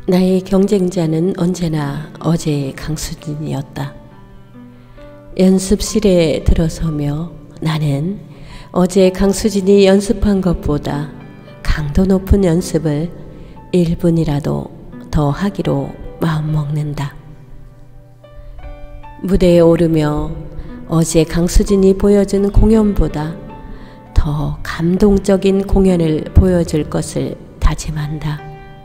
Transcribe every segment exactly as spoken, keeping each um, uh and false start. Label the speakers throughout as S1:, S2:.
S1: 나의 경쟁자는 언제나 어제의 강수진이었다. 연습실에 들어서며 나는 어제 강수진이 연습한 것보다 강도 높은 연습을 일 분이라도 더 하기로 마음먹는다. 무대에 오르며 어제 강수진이 보여준 공연보다 더 감동적인 공연을 보여줄 것을 다짐한다.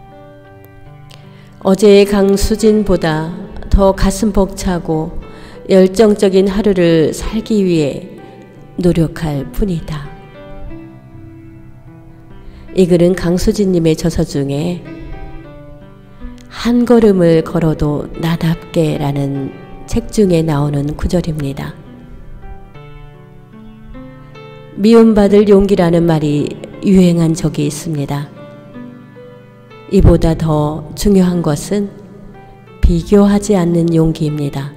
S1: 어제의 강수진보다 더 가슴 벅차고 열정적인 하루를 살기 위해 노력할 뿐이다. 이 글은 강수진님의 저서 중에 한 걸음을 걸어도 나답게 라는 책 중에 나오는 구절입니다. 미움받을 용기라는 말이 유행한 적이 있습니다. 이보다 더 중요한 것은 비교하지 않는 용기입니다.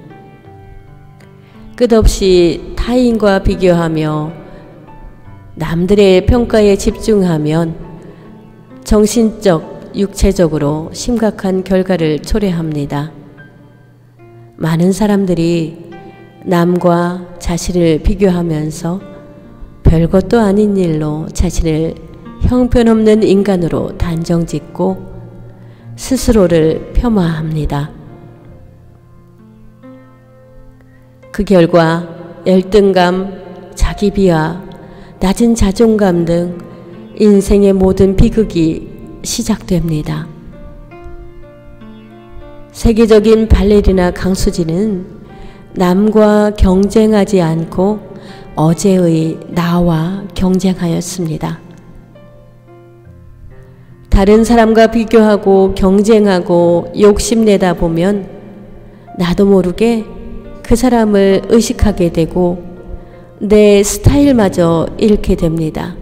S1: 끝없이 타인과 비교하며 남들의 평가에 집중하면 정신적, 육체적으로 심각한 결과를 초래합니다. 많은 사람들이 남과 자신을 비교하면서 별것도 아닌 일로 자신을 형편없는 인간으로 단정짓고 스스로를 폄하합니다. 그 결과 열등감, 자기 비하, 낮은 자존감 등 인생의 모든 비극이 시작됩니다. 세계적인 발레리나 강수진은 남과 경쟁하지 않고 어제의 나와 경쟁하였습니다. 다른 사람과 비교하고 경쟁하고 욕심내다 보면 나도 모르게 그 사람을 의식하게 되고 내 스타일마저 잃게 됩니다.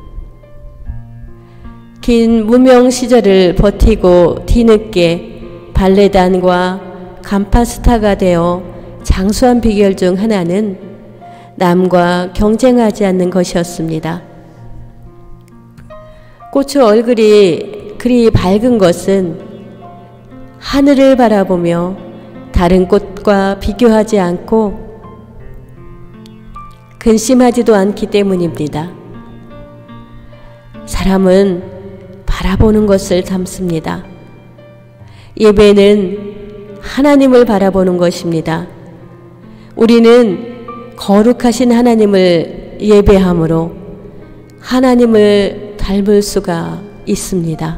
S1: 긴 무명 시절을 버티고 뒤늦게 발레단과 간파 스타가 되어 장수한 비결 중 하나는 남과 경쟁하지 않는 것이었습니다. 고추 얼굴이 그리 밝은 것은 하늘을 바라보며 다른 꽃과 비교하지 않고 근심하지도 않기 때문입니다. 사람은 바라보는 것을 담습니다. 예배는 하나님을 바라보는 것입니다. 우리는 거룩하신 하나님을 예배함으로 하나님을 닮을 수가 있습니다.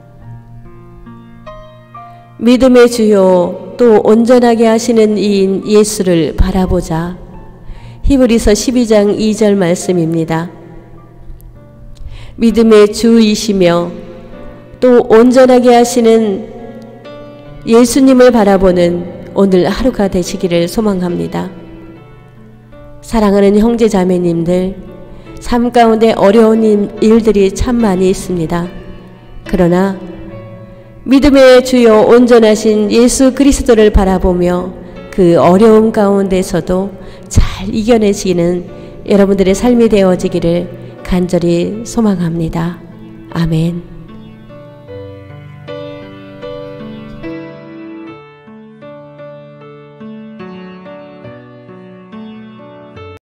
S1: 믿음의 주요 또 온전하게 하시는 이인 예수를 바라보자. 히브리서 십이 장 이 절 말씀입니다. 믿음의 주이시며 또 온전하게 하시는 예수님을 바라보는 오늘 하루가 되시기를 소망합니다. 사랑하는 형제 자매님들, 삶 가운데 어려운 일들이 참 많이 있습니다. 그러나 믿음의 주요 온전하신 예수 그리스도를 바라보며 그 어려움 가운데서도 잘 이겨내시는 여러분들의 삶이 되어지기를 간절히 소망합니다. 아멘.